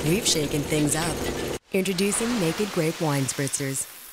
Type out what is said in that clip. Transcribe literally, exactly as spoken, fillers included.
We've shaken things up. Introducing Naked Grape Wine Spritzers.